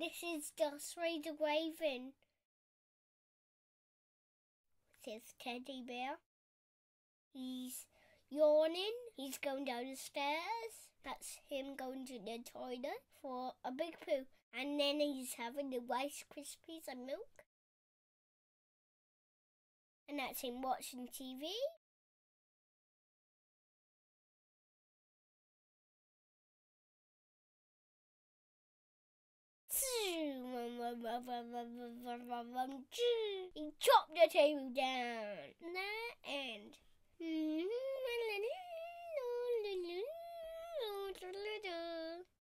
This is Darth Vader waving. It's his teddy bear. He's yawning. He's going down the stairs. That's him going to the toilet for a big poo. And then he's having the Rice Krispies and milk. And that's him watching TV. He chopped the table down. The end.